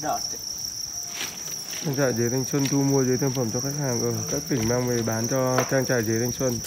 Trang trại Dế Thanh Xuân thu mua dế thương phẩm cho khách hàng ở các tỉnh mang về bán cho trang trại Dế Thanh Xuân.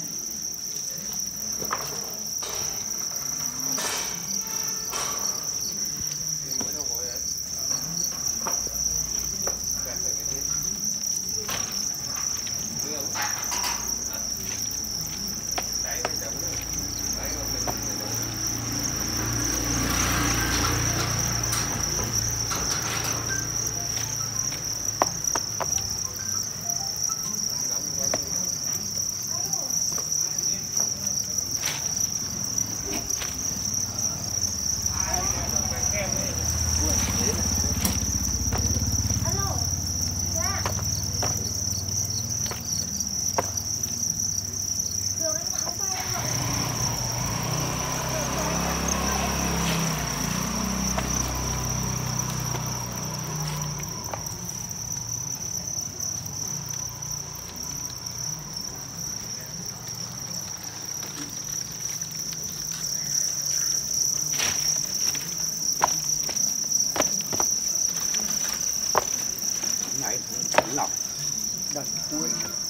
Này lọc đợt cuối.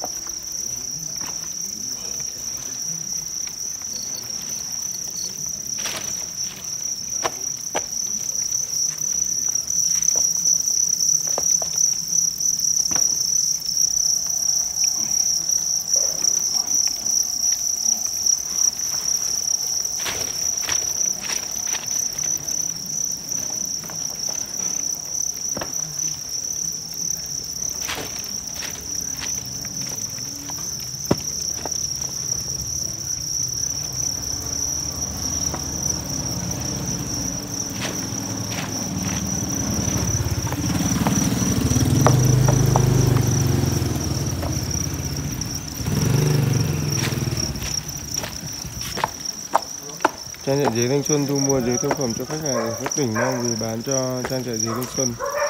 Trang trại Dế Thanh Xuân thu mua dế thương phẩm cho khách hàng ở các tỉnh mang về bán cho trang trại Dế Thanh Xuân.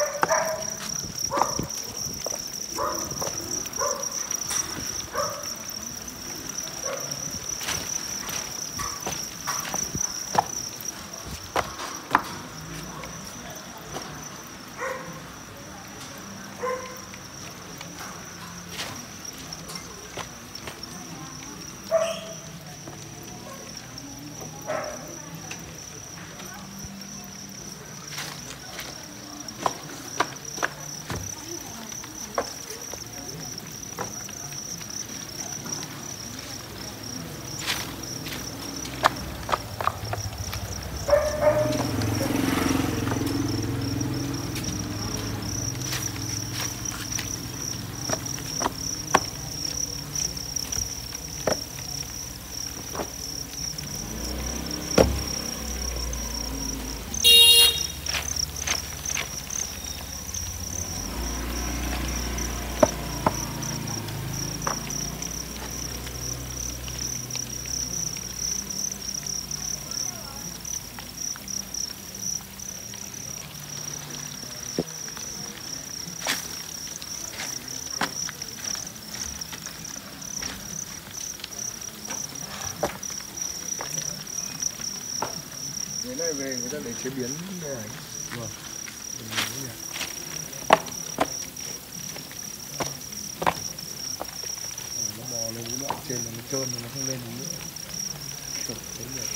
Cái này về người ta để chế biến đây này. Vâng. Nó bò lên cái đoạn trên là nó trơn nó không lên được nữa. Chụp thấy được.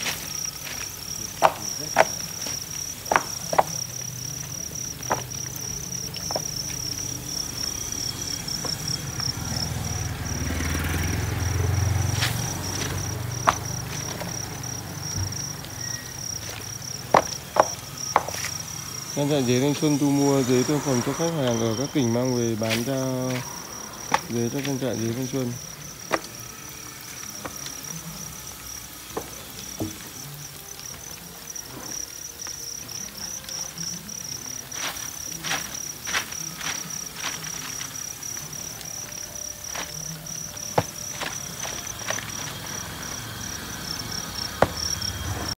Trang trại Dế Thanh Xuân thu mua dế thương phẩm cho khách hàng ở các tỉnh mang về bán cho dế cho trang trại Dế Thanh Xuân.